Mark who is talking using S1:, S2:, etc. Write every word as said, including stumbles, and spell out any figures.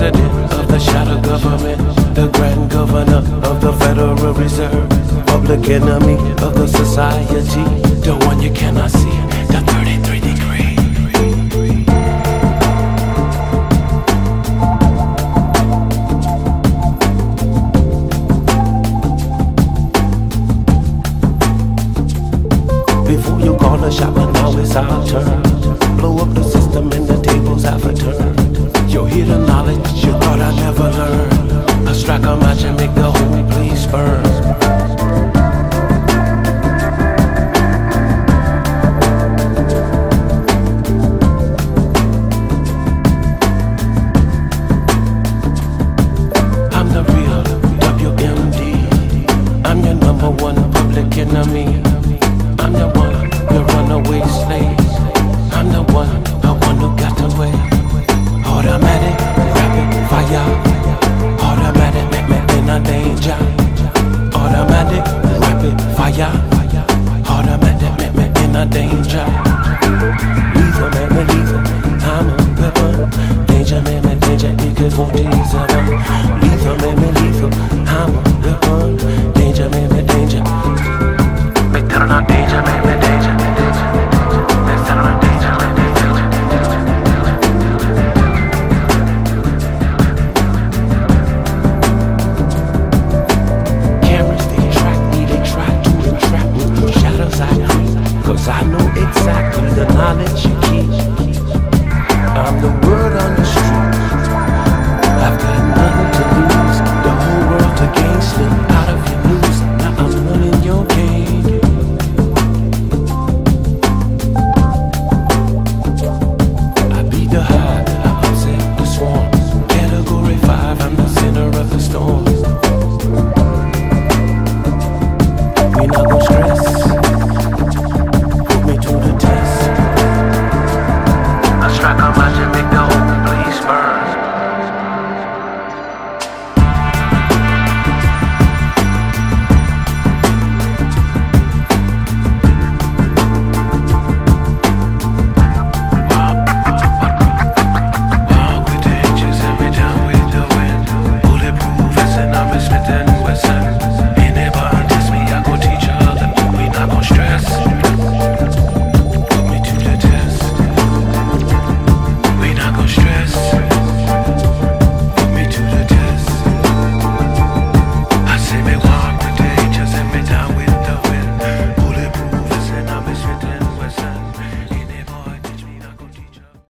S1: president of the shadow government, the grand governor of the Federal Reserve, public enemy of the society, the one you cannot see, the thirty-three degree. Before you call the shot, but now it's our turn. Blow up the system and the tables have a turn. You'll hear the knowledge you thought I never learned. I strike a match and make the whole place burn. I'm the real W M D. I'm your number one public enemy. I'm the one, your runaway slave. I'm the one, the one who got away. Automatic, rapid fire. Automatic, make me in a danger. Automatic, rapid fire. Automatic, make me in a danger. Lethal, make me lethal. I'm a weapon. Danger, make me danger. It could won't ease.